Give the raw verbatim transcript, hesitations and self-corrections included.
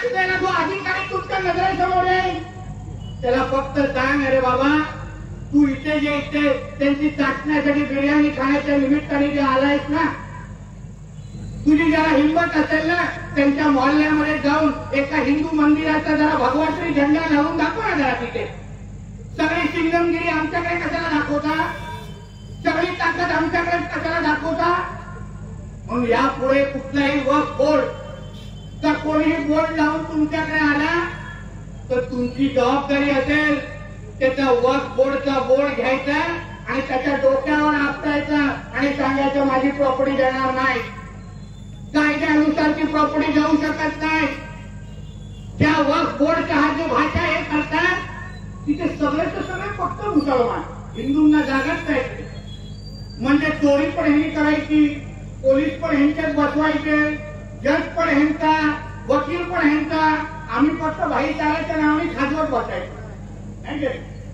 त्याला जो अधिकारी तुमच्या नजरेसमोर आहे त्याला फक्त सांग, अरे बाबा तू इथे जे इथे त्यांची चाटण्यासाठी बिर्याणी खाण्याच्या निमित्ताने जे आलायस ना, तुझी जरा हिंमत असेल ना त्यांच्या मोहल्ल्यामध्ये जाऊन एका हिंदू मंदिराचा जरा भगवा श्री झेंडा लावून दाखव ना जरा तिथे. सगळी सिंगमगिरी आमच्याकडे कशाला दाखवता, सगळी ताकद आमच्याकडे कशाला दाखवता. म्हणून यापुढे कुठलाही वक्फ बोर्ड तर कोणीही बोर्ड लावून तुमच्याकडे आला तर तुमची जबाबदारी असेल त्याचा वक्फ बोर्डचा बोर्ड घ्यायचा आणि त्याच्या डोक्यावर आपटायचा आणि सांगायचं माझी प्रॉपर्टी देणार नाही. कायद्यानुसार ती प्रॉपर्टी जाऊ शकत नाही. त्या वक्फ बोर्डचा हा जो भाषा हे करतात तिथे सगळेच सगळे फक्त मुसलमान, हिंदूंना जागाच नाही. म्हणजे चोरी पण ह्यांनी करायची, पोलीस पण ह्यांच्यात बसवायचे, जज पण ह्यांचा, वकील पण ह्यांचा, आम्ही फक्त भाई चालायचं ना आम्ही खाजवत बसायचो.